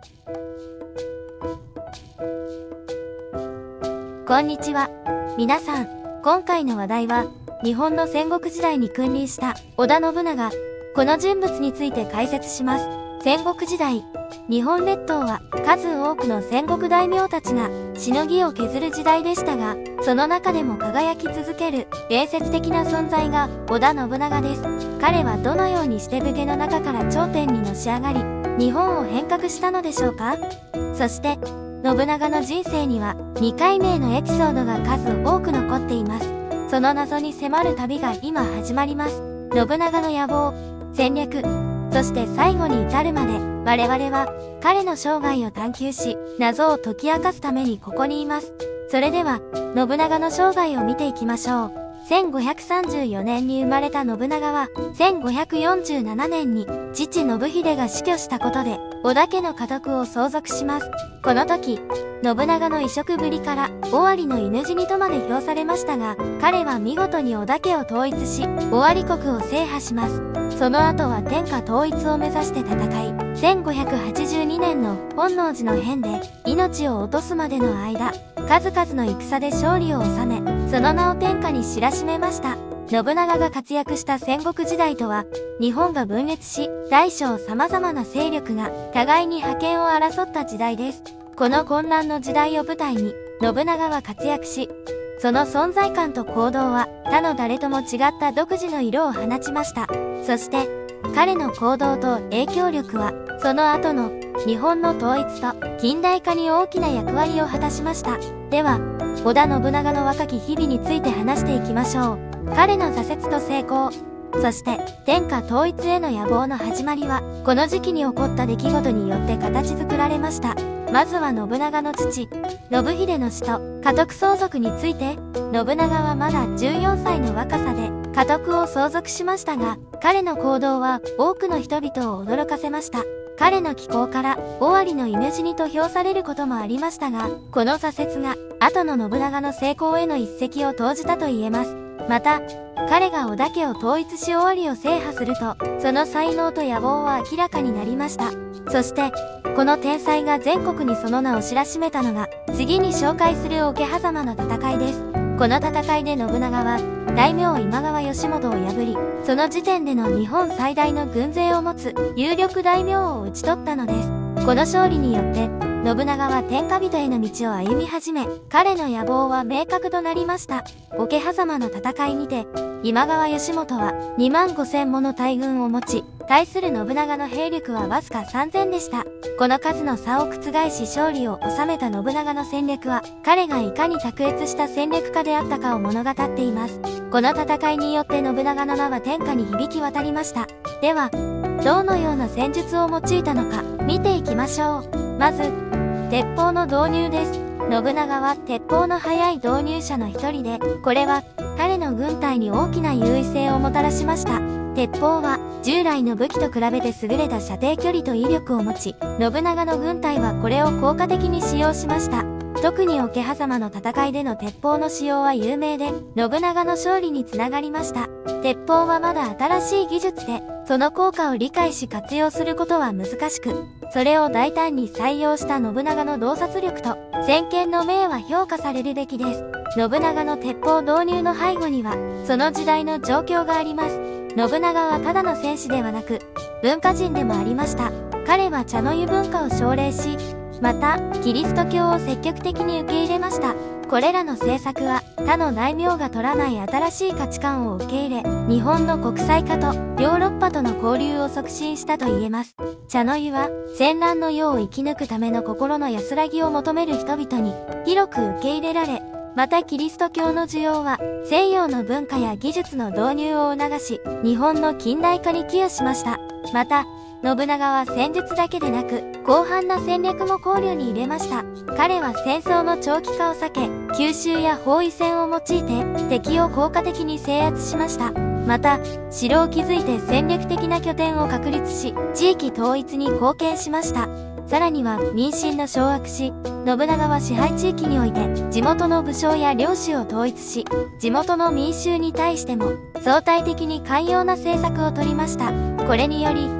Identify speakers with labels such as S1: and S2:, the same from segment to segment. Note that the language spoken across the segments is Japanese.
S1: こんにちは。皆さん、今回の話題は、日本の戦国時代に君臨した織田信長。この人物について解説します。戦国時代、日本列島は数多くの戦国大名たちがしのぎを削る時代でしたが、その中でも輝き続ける伝説的な存在が織田信長です。彼はどのようにして武家の中から頂点にのし上がり、日本を変革したのでしょうか。そして、信長の人生には未解明のエピソードが数多く残っています。その謎に迫る旅が今始まります。信長の野望、戦略、そして最後に至るまで、我々は彼の生涯を探求し、謎を解き明かすためにここにいます。それでは、信長の生涯を見ていきましょう。1534年に生まれた信長は、1547年に父信秀が死去したことで、織田家の家督を相続します。この時、信長の異色ぶりから尾張の犬死にとまで評されましたが、彼は見事に織田家を統一し、尾張国を制覇します。その後は天下統一を目指して戦い、1582年の本能寺の変で命を落とすまでの間、数々の戦で勝利を収め、その名を天下に知らしめました。信長が活躍した戦国時代とは、日本が分裂し、大小様々な勢力が互いに覇権を争った時代です。この混乱の時代を舞台に、信長は活躍し、その存在感と行動は他の誰とも違った独自の色を放ちました。そして、彼の行動と影響力は、その後の日本の統一と近代化に大きな役割を果たしました。では、織田信長の若き日々について話していきましょう。彼の挫折と成功、そして天下統一への野望の始まりは、この時期に起こった出来事によって形作られました。まずは信長の父、信秀の死と家督相続について、信長はまだ14歳の若さで家督を相続しましたが、彼の行動は多くの人々を驚かせました。彼の気候から尾張の犬死にと評されることもありましたが、この挫折が後の信長の成功への一石を投じたと言えます。また、彼が織田家を統一し尾張を制覇すると、その才能と野望は明らかになりました。そして、この天才が全国にその名を知らしめたのが、次に紹介する桶狭間の戦いです。この戦いで信長は、大名今川義元を破り、その時点での日本最大の軍勢を持つ有力大名を討ち取ったのです。この勝利によって、信長は天下人への道を歩み始め、彼の野望は明確となりました。桶狭間の戦いにて、今川義元は25000もの大軍を持ち、対する信長の兵力はわずか3000でした。この数の差を覆し勝利を収めた信長の戦略は、彼がいかに卓越した戦略家であったかを物語っています。この戦いによって信長の名は天下に響き渡りました。では、どのような戦術を用いたのか、見ていきましょう。まず、鉄砲の導入です。信長は鉄砲の速い導入者の一人で、これは彼の軍隊に大きな優位性をもたらしました。鉄砲は従来の武器と比べて優れた射程距離と威力を持ち、信長の軍隊はこれを効果的に使用しました。特に桶狭間の戦いでの鉄砲の使用は有名で、信長の勝利につながりました。鉄砲はまだ新しい技術で、その効果を理解し活用することは難しく、それを大胆に採用した信長の洞察力と先見の明は評価されるべきです。信長の鉄砲導入の背後には、その時代の状況があります。信長はただの戦士ではなく、文化人でもありました。彼は茶の湯文化を奨励し、また、キリスト教を積極的に受け入れました。これらの政策は、他の大名が取らない新しい価値観を受け入れ、日本の国際化とヨーロッパとの交流を促進したと言えます。茶の湯は、戦乱の世を生き抜くための心の安らぎを求める人々に広く受け入れられ、またキリスト教の需要は西洋の文化や技術の導入を促し、日本の近代化に寄与しました。また、信長は戦術だけでなく、広範な戦略も考慮に入れました。彼は戦争の長期化を避け、急襲や包囲戦を用いて敵を効果的に制圧しました。また、城を築いて戦略的な拠点を確立し、地域統一に貢献しました。さらには民心の掌握し、信長は支配地域において地元の武将や領主を統一し、地元の民衆に対しても相対的に寛容な政策を取りました。これにより、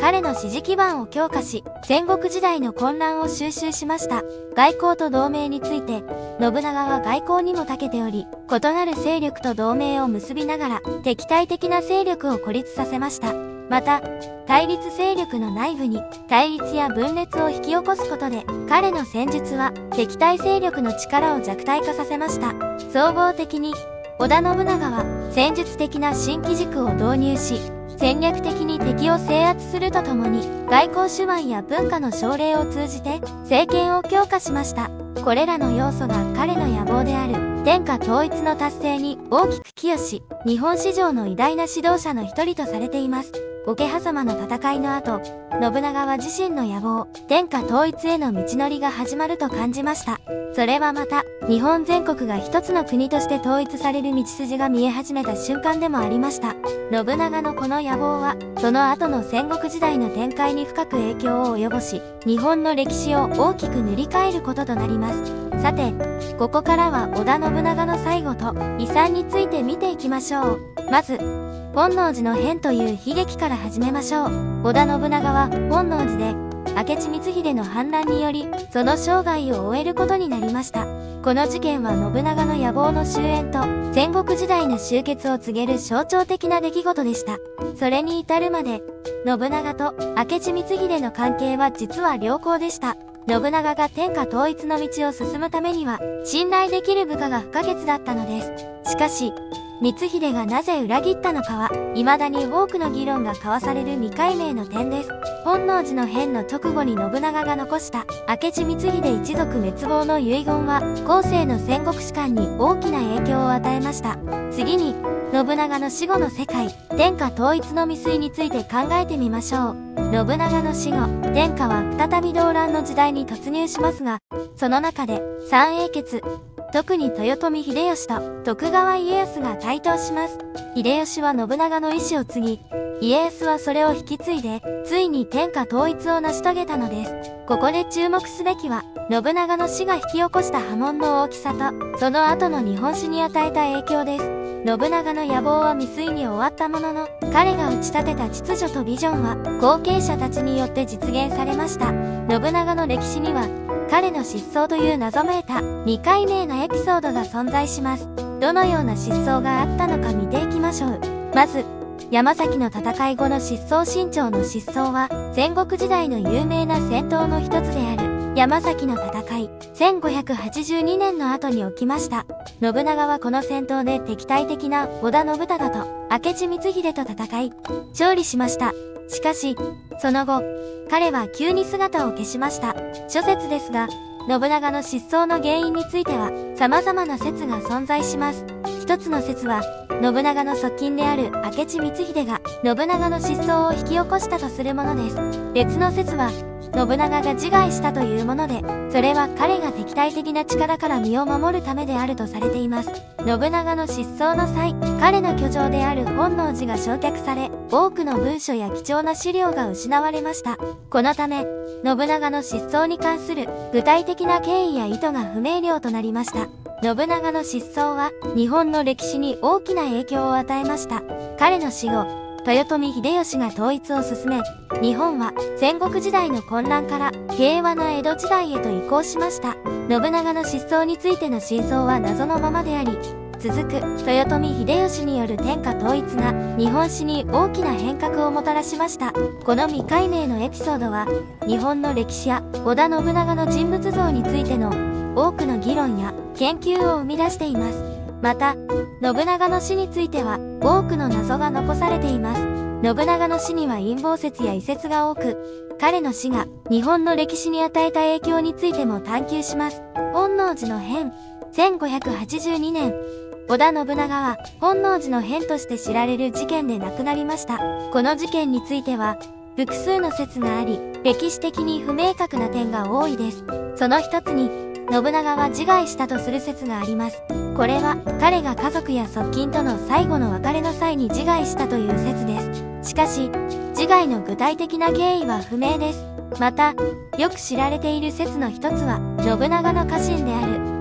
S1: 彼の支持基盤を強化し、戦国時代の混乱を収拾しました。外交と同盟について、信長は外交にも長けており、異なる勢力と同盟を結びながら、敵対的な勢力を孤立させました。また、対立勢力の内部に対立や分裂を引き起こすことで、彼の戦術は敵対勢力の力を弱体化させました。総合的に、織田信長は戦術的な新機軸を導入し、戦略的に敵を制圧するとともに、外交手腕や文化の奨励を通じて政権を強化しました。これらの要素が彼の野望である天下統一の達成に大きく寄与し、日本史上の偉大な指導者の一人とされています。桶狭間の戦いの後、信長は自身の野望、天下統一への道のりが始まると感じました。それはまた、日本全国が一つの国として統一される道筋が見え始めた瞬間でもありました。信長のこの野望は、その後の戦国時代の展開に深く影響を及ぼし、日本の歴史を大きく塗り替えることとなります。さて、ここからは織田信長の最後と遺産について見ていきましょう。まず、本能寺の変という悲劇から始めましょう。織田信長は本能寺で明智光秀の反乱によりその生涯を終えることになりました。この事件は信長の野望の終焉と戦国時代の終結を告げる象徴的な出来事でした。それに至るまで信長と明智光秀の関係は実は良好でした。信長が天下統一の道を進むためには信頼できる部下が不可欠だったのです。しかし光秀がなぜ裏切ったのかは、未だに多くの議論が交わされる未解明の点です。本能寺の変の直後に信長が残した明智光秀一族滅亡の遺言は、後世の戦国史観に大きな影響を与えました。次に、信長の死後の世界、天下統一の未遂について考えてみましょう。信長の死後、天下は再び動乱の時代に突入しますが、その中で、三英傑、特に豊臣秀吉と徳川家康が台頭します。秀吉は信長の意志を継ぎ、家康はそれを引き継いで、ついに天下統一を成し遂げたのです。ここで注目すべきは、信長の死が引き起こした波紋の大きさと、その後の日本史に与えた影響です。信長の野望は未遂に終わったものの、彼が打ち立てた秩序とビジョンは、後継者たちによって実現されました。信長の歴史には、彼の失踪という謎めいた未解明なエピソードが存在します。どのような失踪があったのか見ていきましょう。まず、山崎の戦い後の失踪新朝の失踪は、戦国時代の有名な戦闘の一つである山崎の戦い、1582年の後に起きました。信長はこの戦闘で敵対的な織田信忠と明智光秀と戦い、勝利しました。しかし、その後、彼は急に姿を消しました。諸説ですが、信長の失踪の原因については、様々な説が存在します。一つの説は、信長の側近である明智光秀が、信長の失踪を引き起こしたとするものです。別の説は、信長が自害したというもので、それは彼が敵対的な力から身を守るためであるとされています。信長の失踪の際、彼の居城である本能寺が焼却され、多くの文書や貴重な資料が失われました。このため、信長の失踪に関する具体的な経緯や意図が不明瞭となりました。信長の失踪は、日本の歴史に大きな影響を与えました。彼の死後、豊臣秀吉が統一を進め、日本は戦国時代の混乱から平和な江戸時代へと移行しました。信長の失踪についての真相は謎のままであり、続く豊臣秀吉による天下統一が日本史に大きな変革をもたらしました。この未解明のエピソードは、日本の歴史や織田信長の人物像についての多くの議論や研究を生み出しています。また、信長の死については多くの謎が残されています。信長の死には陰謀説や異説が多く、彼の死が日本の歴史に与えた影響についても探求します。本能寺の変、1582年、織田信長は本能寺の変として知られる事件で亡くなりました。この事件については、複数の説があり、歴史的に不明確な点が多いです。その一つに、信長は自害したとする説があります。これは彼が家族や側近との最後の別れの際に自害したという説です。しかし、自害の具体的な経緯は不明です。また、よく知られている説の一つは、信長の家臣である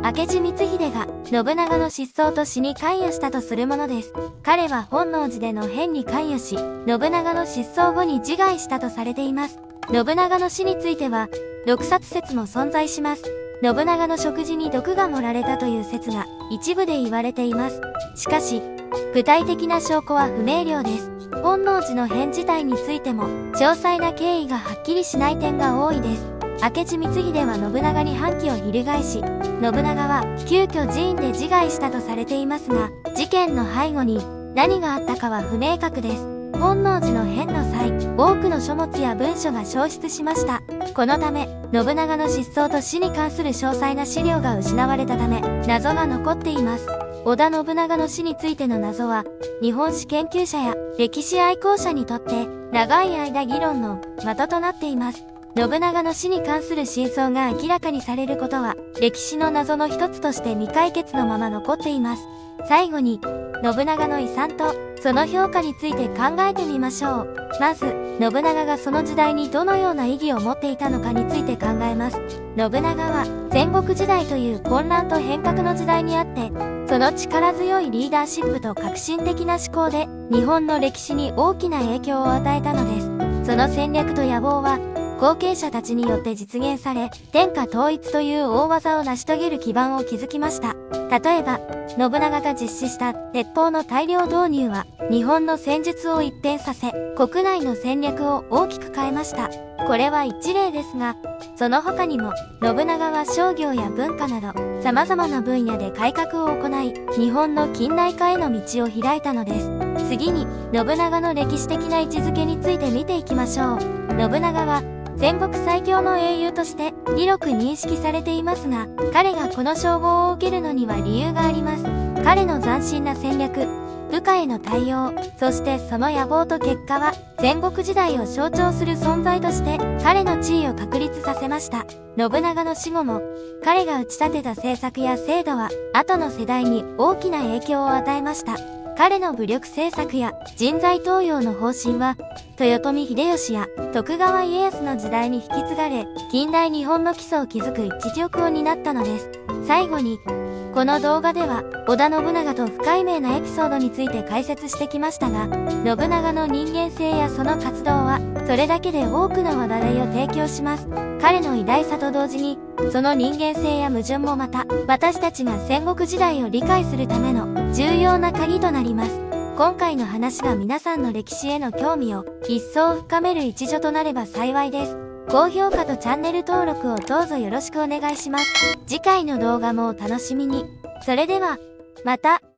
S1: 明智光秀が信長の失踪と死に関与したとするものです。彼は本能寺での変に関与し、信長の失踪後に自害したとされています。信長の死については、毒殺説も存在します。信長の食事に毒が盛られたという説が一部で言われています。しかし、具体的な証拠は不明瞭です。本能寺の変自体についても、詳細な経緯がはっきりしない点が多いです。明智光秀は信長に反旗を翻し、信長は急遽寺院で自害したとされていますが、事件の背後に何があったかは不明確です。本能寺の変の際、多くの書物や文書が消失しました。このため、信長の失踪と死に関する詳細な資料が失われたため、謎が残っています。織田信長の死についての謎は、日本史研究者や歴史愛好者にとって長い間議論の的となっています。信長の死に関する真相が明らかにされることは、歴史の謎の一つとして未解決のまま残っています。最後に、信長の遺産とその評価について考えてみましょう。まず、信長がその時代にどのような意義を持っていたのかについて考えます。信長は戦国時代という混乱と変革の時代にあって、その力強いリーダーシップと革新的な思考で日本の歴史に大きな影響を与えたのです。その戦略と野望は後継者たちによって実現され、天下統一という大技を成し遂げる基盤を築きました。例えば、信長が実施した鉄砲の大量導入は日本の戦術を一変させ、国内の戦略を大きく変えました。これは一例ですが、その他にも信長は商業や文化など様々な分野で改革を行い、日本の近代化への道を開いたのです。次に、信長の歴史的な位置づけについて見ていきましょう。信長は戦国最強の英雄として広く認識されていますが、彼がこの称号を受けるのには理由があります。彼の斬新な戦略、部下への対応、そしてその野望と結果は戦国時代を象徴する存在として彼の地位を確立させました。信長の死後も彼が打ち立てた政策や制度は後の世代に大きな影響を与えました。彼の武力政策や人材登用の方針は豊臣秀吉や徳川家康の時代に引き継がれ、近代日本の基礎を築く一翼を担ったのです。最後に、この動画では織田信長と不解明なエピソードについて解説してきましたが、信長の人間性やその活動はそれだけで多くの話題を提供します。彼の偉大さと同時に、その人間性や矛盾もまた私たちが戦国時代を理解するための重要な鍵となります。今回の話が皆さんの歴史への興味を一層深める一助となれば幸いです。高評価とチャンネル登録をどうぞよろしくお願いします。次回の動画もお楽しみに。それでは、また。